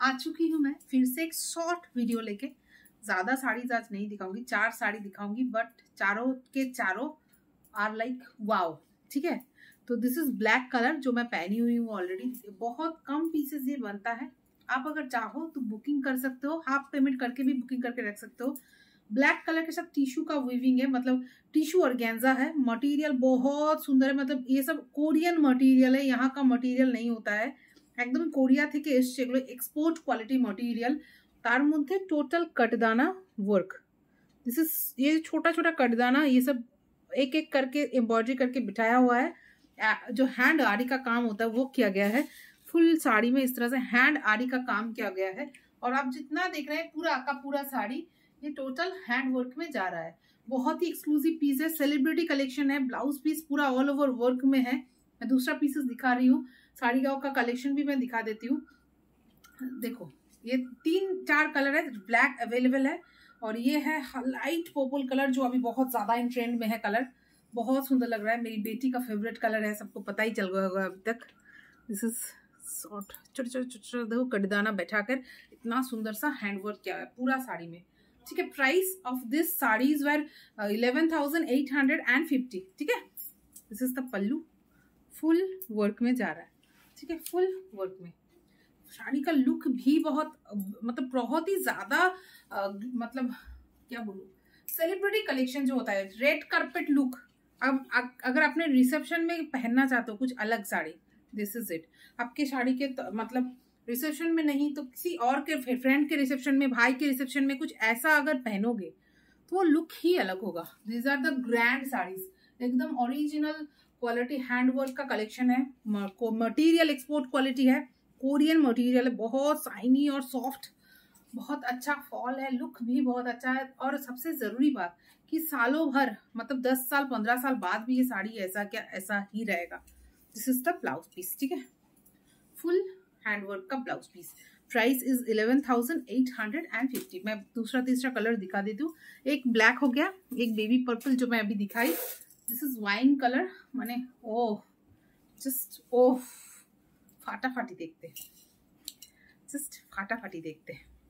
आ चुकी हूँ मैं फिर से एक शॉर्ट वीडियो लेके। ज्यादा साड़ीज आज नहीं दिखाऊंगी, 4 साड़ी दिखाऊंगी, बट चारों के चारों आर लाइक वाओ। ठीक है, तो दिस इज ब्लैक कलर जो मैं पहनी हुई हूँ ऑलरेडी। बहुत कम पीसेस ये बनता है, आप अगर चाहो तो बुकिंग कर सकते हो, हाफ पेमेंट करके भी बुकिंग करके रख सकते हो। ब्लैक कलर के साथ टिश्यू का वीविंग है, मतलब टिश्यू ऑर्गेन्जा है। मटेरियल बहुत सुंदर है, मतलब ये सब कोरियन मटेरियल है, यहाँ का मटेरियल नहीं होता है, एकदम कोरिया থেকে এসছে এগুলো एक्सपोर्ट क्वालिटी मटेरियल। तार मध्य total cutdana work, this is ये छोटा छोटा कटदाना, ये सब एक एक करके एम्ब्रॉयडरी करके बिठाया हुआ है। जो हैंड आरी का काम होता है वो किया गया है। फुल साड़ी में इस तरह से हैंड आरी का काम किया गया है। और आप जितना देख रहे हैं पूरा का पूरा साड़ी ये टोटल हैंड वर्क में जा रहा है। बहुत ही एक्सक्लूसिव पीस है, सेलिब्रिटी कलेक्शन है। ब्लाउज पीस पूरा ऑल ओवर वर्क में है। मैं दूसरा पीसेस दिखा रही हूँ, साड़ी का कलेक्शन भी मैं दिखा देती हूँ। देखो ये 3-4 कलर है, ब्लैक अवेलेबल है और ये है लाइट पर्पल कलर जो अभी बहुत ज्यादा इन ट्रेंड में है। कलर बहुत सुंदर लग रहा है, मेरी बेटी का फेवरेट कलर है, सबको पता ही चल गया होगा अभी तक। दिस इज शॉर्ट, छोटे छोटे छोटे देखो कटदाना बैठाकर इतना सुंदर सा हैंडवर्क किया है पूरा साड़ी में। ठीक है, price of this saris were 11,850। ठीक है, this is the pallu, full work में जा रहा है। ठीक है, फुल वर्क में साड़ी का लुक भी बहुत ही ज्यादा मतलब क्या बोलूं, सेलिब्रिटी कलेक्शन जो होता है, रेड कार्पेट लुक। अब अगर आपने रिसेप्शन में पहनना चाहते हो कुछ अलग साड़ी, दिस इज इट। आपके साड़ी के मतलब रिसेप्शन में नहीं तो किसी और के फ्रेंड के रिसेप्शन में, भाई के रिसेप्शन में कुछ ऐसा अगर पहनोगे तो वो लुक ही अलग होगा। These are the grand saris, एकदम ओरिजिनल क्वालिटी हैंडवर्क का कलेक्शन है। मटेरियल एक्सपोर्ट क्वालिटी है, कोरियन मटेरियल है, बहुत शाइनी और सॉफ्ट, बहुत अच्छा फॉल है, लुक भी बहुत अच्छा है। और सबसे जरूरी बात कि सालों भर मतलब 10 साल 15 साल बाद भी ये साड़ी ऐसा ही रहेगा। This is the blouse piece. ठीक है, फुल हैंडवर्क का ब्लाउज पीस। Price is 11,850। मैं दूसरा तीसरा कलर दिखा देती हूँ। एक ब्लैक हो गया, एक बेबी पर्पल जो मैं अभी दिखाई, दिस इज वाइन कलर। माने ओह जस्ट ओह फाटाफाटी देखते, जस्ट फाटाफाटी देखते,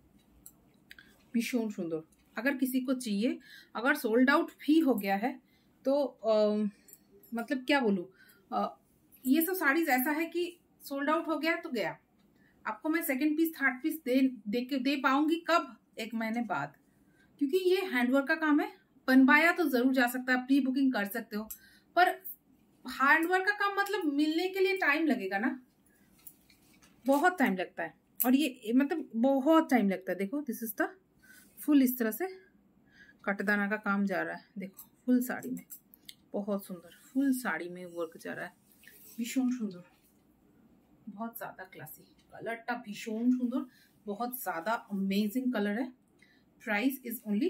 भीषण सुंदर। अगर किसी को चाहिए, अगर सोल्ड आउट भी हो गया है तो मतलब क्या बोलूं, ये सब साड़ीज ऐसा है कि सोल्ड आउट हो गया तो गया। आपको मैं सेकंड पीस थर्ड पीस दे पाऊंगी कब? 1 महीने बाद, क्योंकि ये हैंडवर्क का काम है। बनवाया तो जरूर जा सकता है, प्री बुकिंग कर सकते हो, पर हैंडवर्क का काम मतलब मिलने के लिए टाइम लगेगा ना, बहुत टाइम लगता है। और ये मतलब बहुत टाइम लगता है। देखो दिस इज द फुल, इस तरह से कटदाना का काम जा रहा है। देखो फुल साड़ी में बहुत सुंदर, फुल साड़ी में वर्क जा रहा है, भीषण सुंदर, बहुत ज्यादा क्लासी। कलरটা भीषण सुंदर, बहुत ज्यादा अमेजिंग कलर है। प्राइस इज ओनली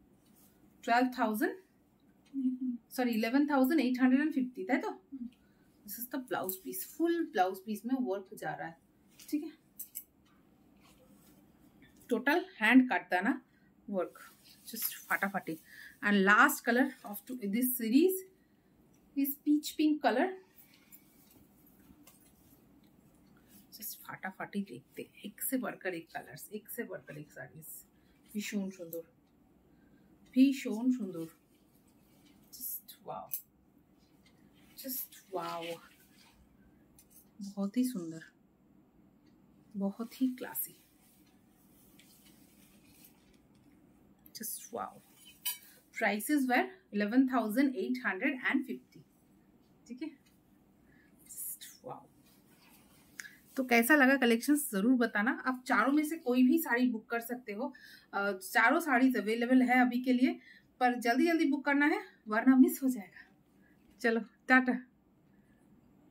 11,850, है तो। This is the blouse piece, full blouse piece में वर्क जा रहा है। ठीक है, total hand cutdana work, just फाटाफाटी। And last colour of this series is peach pink colour. Just फाटाफाटी देखते, एक से बढ़कर एक कलर्स, एक से बढ़कर एक साड़ीज, भीषण सुंदर, भीषण सुंदर, जस्ट वाओ, जस्ट वाओ, बहुत ही सुंदर, बहुत ही classy, just wow. Prices were 11,850। ठीक है, जस्ट वाओ। तो कैसा लगा कलेक्शन जरूर बताना। आप चारों में से कोई भी साड़ी बुक कर सकते हो, चारों साड़ीज अवेलेबल है अभी के लिए, पर जल्दी जल्दी बुक करना है वरना मिस हो जाएगा। चलो टाटा।